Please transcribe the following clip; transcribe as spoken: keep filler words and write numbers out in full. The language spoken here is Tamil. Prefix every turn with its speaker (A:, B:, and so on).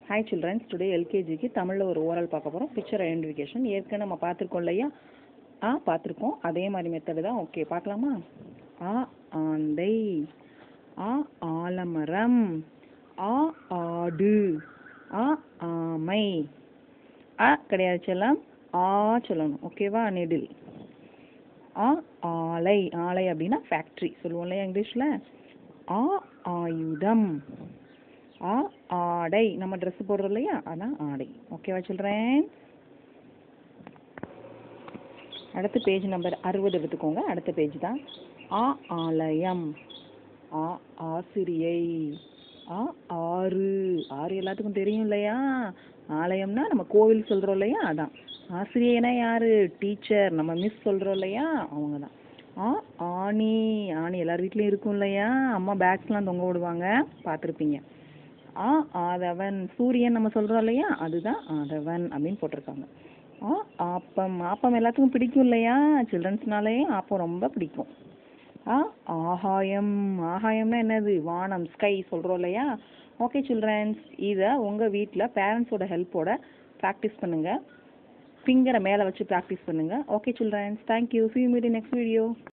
A: Hi children, today L K G க்கு தமிழ்ல ஒரு ஓரல் பார்க்க போறோம். பிக்சர் ஐடென்டிஃபிகேஷன் ஏற்கனவே நம்ம பார்த்திருக்கோம் இல்லையா? ஆ பார்த்திருக்கோம். அதே மாதிரி மெத்தட் தான். ஓகே பார்க்கலாமா? ஆ ஆந்தை, ஆ ஆலமரம், ஆ ஆடு, ஆ ஆமை. ஆ கிடையாது செல்லம், ஆ சொல்லணும். ஓகேவா? நெடில். ஆ ஆலை, ஆலை அப்படின்னா ஃபேக்ட்ரி சொல்லுவோம் இல்லையா இங்கிலீஷ்ல? ஆ ஆயுதம், ஆ ஆடை, நம்ம ட்ரெஸ் போடுறோம் இல்லையா, அதான் ஆடை. ஓகேவா சில்ட்ரன்? அடுத்த பேஜ் நம்பர் அறுபது எடுத்துக்கோங்க. அடுத்த பேஜ் தான். ஆ ஆலயம், ஆ ஆசிரியை, ஆ ஆறு, ஆறு எல்லாத்துக்கும் தெரியும் இல்லையா? ஆலயம்னா நம்ம கோவில் சொல்றோம் இல்லையா, அதான். ஆசிரியனா யாரு? டீச்சர், நம்ம மிஸ் சொல்றோம் இல்லையா, அவங்க தான். ஆ ஆணி, ஆணி எல்லார் வீட்லயும் இருக்கும் இல்லையா? அம்மா பேக்ஸ்லாம் தொங்க விடுவாங்க, பார்த்துருப்பீங்க. ஆ ஆதவன், சூரியன் நம்ம சொல்றோம் இல்லையா, அதுதான் ஆதவன் அப்படின்னு போட்டிருக்காங்க. ஆ ஆப்பம், ஆப்பம் எல்லாத்துக்கும் பிடிக்கும் இல்லையா? சில்ட்ரன்ஸ்னாலே ஆப்பம் ரொம்ப பிடிக்கும். ஆ ஆகாயம், ஆகாயம்னா என்னது? வானம், ஸ்கை சொல்றோம் இல்லையா? ஓகே சில்ட்ரன்ஸ், இதை உங்க வீட்டில் பேரண்ட்ஸோட ஹெல்ப்போட ப்ராக்டிஸ் பண்ணுங்க. ஃபிங்கரை மேலே வச்சு ப்ராக்டிஸ் பண்ணுங்க. Okay childrens, thank you. see you meet in next video.